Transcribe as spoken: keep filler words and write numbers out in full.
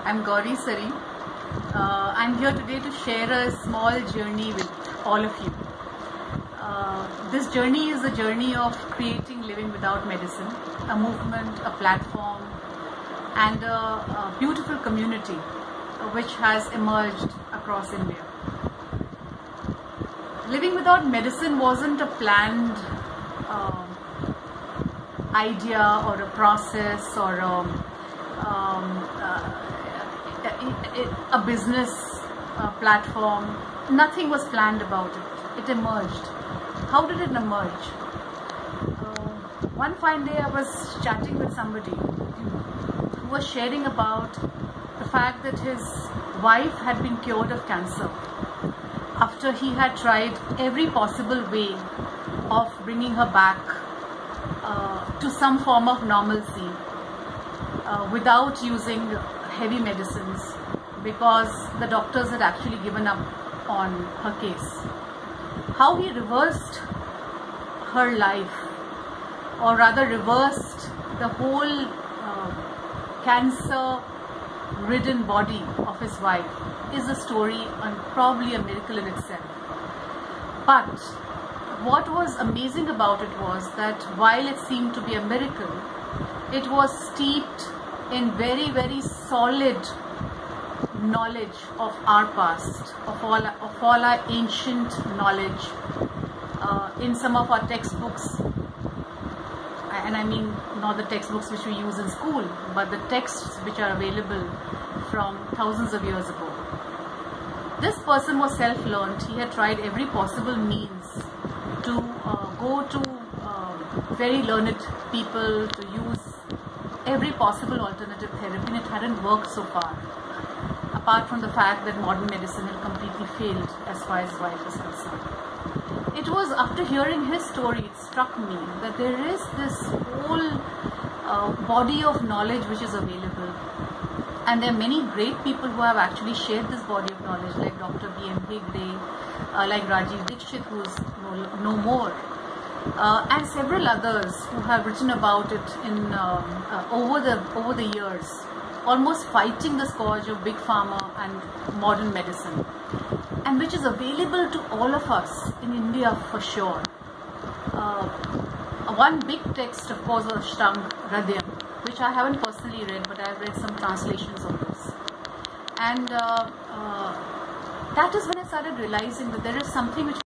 I'm Gauri Sarin. Uh, I'm here today to share a small journey with all of you. Uh, this journey is a journey of creating living without medicine, a movement, a platform, and a, a beautiful community uh, which has emerged across India. Living without medicine wasn't a planned uh, idea or a process or a, um, uh, a business uh, platform. Nothing was planned about it. It emerged. How did it emerge? Uh, one fine day I was chatting with somebody who was sharing about the fact that his wife had been cured of cancer after he had tried every possible way of bringing her back uh, to some form of normalcy uh, without using heavy medicines, because the doctors had actually given up on her case. How he reversed her life, or rather reversed the whole uh, cancer-ridden body of his wife, is a story and probably a miracle in itself. But what was amazing about it was that while it seemed to be a miracle, it was steeped in very, very solid knowledge of our past, of all, of all our ancient knowledge, uh, in some of our textbooks, and I mean not the textbooks which we use in school, but the texts which are available from thousands of years ago. This person was self-learned. He had tried every possible means to uh, go to uh, very learned people, to use every possible alternative therapy, and it hadn't worked so far, apart from the fact that modern medicine had completely failed as far as his wife is concerned. It was after hearing his story, it struck me that there is this whole uh, body of knowledge which is available, and there are many great people who have actually shared this body of knowledge, like Doctor B M Hegde, uh, like Rajiv Dixit, who is no, no more. Uh, and several others who have written about it in um, uh, over the over the years, almost fighting the scourge of big pharma and modern medicine, and which is available to all of us in India for sure. Uh, one big text, of course, was Shtang Hridayam, which I haven't personally read, but I've read some translations of this, and uh, uh, that is when I started realizing that there is something which